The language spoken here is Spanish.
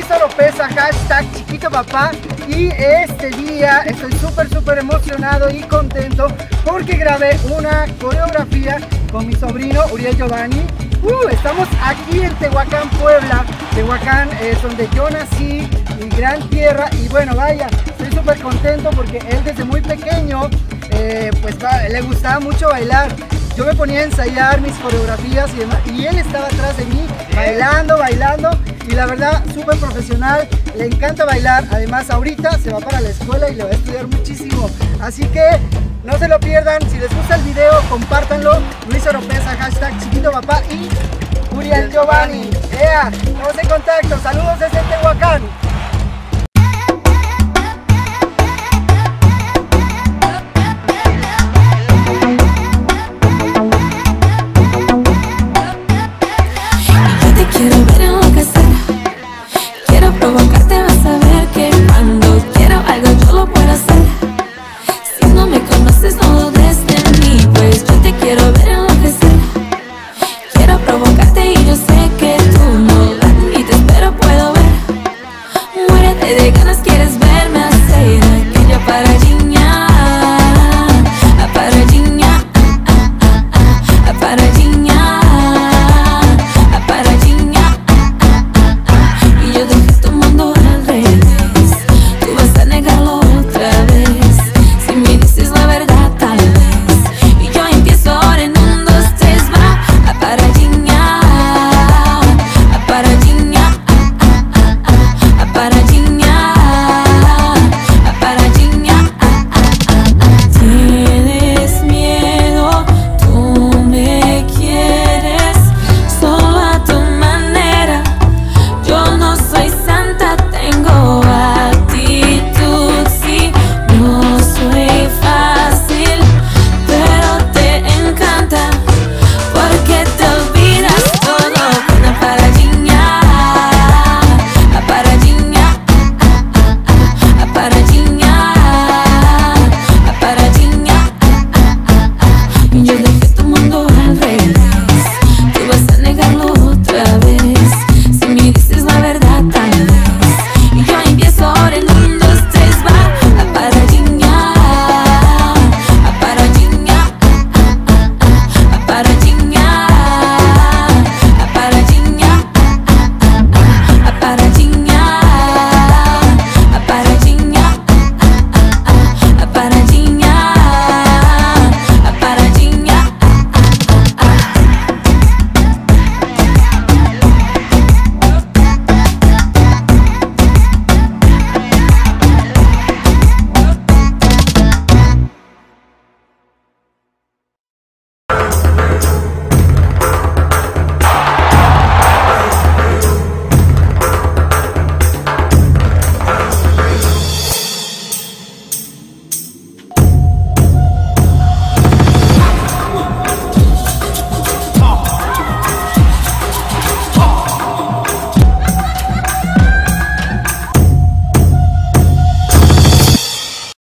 Luis Oropesa, hashtag Chiquito Papá. Y este día estoy súper emocionado y contento porque grabé una coreografía con mi sobrino Uriel Giovanni. Estamos aquí en Tehuacán, Puebla. Tehuacán es donde yo nací, mi gran tierra. Y bueno, vaya, estoy súper contento porque él desde muy pequeño le gustaba mucho bailar. Yo me ponía a ensayar mis coreografías y demás, y él estaba atrás de mí bailando, y la verdad súper profesional, le encanta bailar. Además ahorita se va para la escuela y le va a estudiar muchísimo, así que no se lo pierdan. Si les gusta el video, compártanlo. Luis Oropesa, hashtag Chiquito Papá y Uriel Giovanni. Estamos en contacto. Saludos desde Tehuacán.